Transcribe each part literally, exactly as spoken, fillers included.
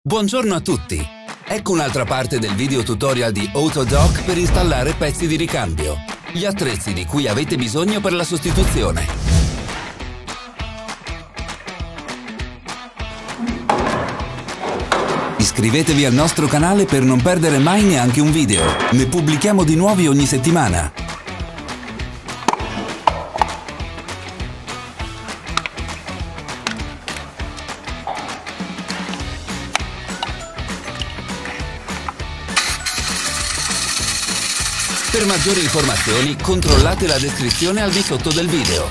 Buongiorno a tutti! Ecco un'altra parte del video tutorial di Autodoc per installare pezzi di ricambio, gli attrezzi di cui avete bisogno per la sostituzione. Iscrivetevi al nostro canale per non perdere mai neanche un video, ne pubblichiamo di nuovi ogni settimana. Per maggiori informazioni controllate la descrizione al di sotto del video.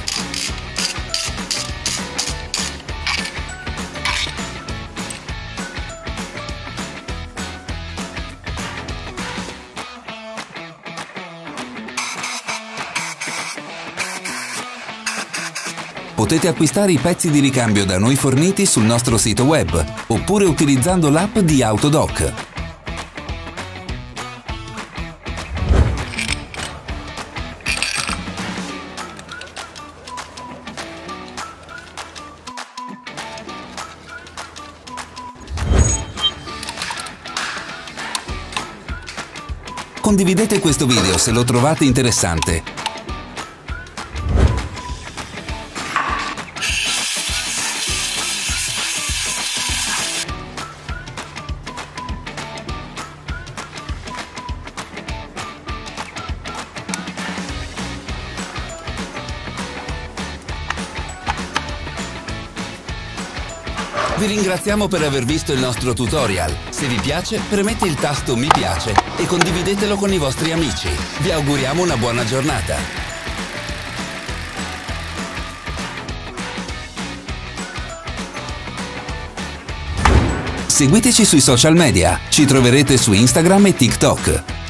Potete acquistare i pezzi di ricambio da noi forniti sul nostro sito web oppure utilizzando l'app di Autodoc. Condividete questo video se lo trovate interessante. Vi ringraziamo per aver visto il nostro tutorial. Se vi piace, premete il tasto mi piace e condividetelo con i vostri amici. Vi auguriamo una buona giornata. Seguiteci sui social media. Ci troverete su Instagram e TikTok.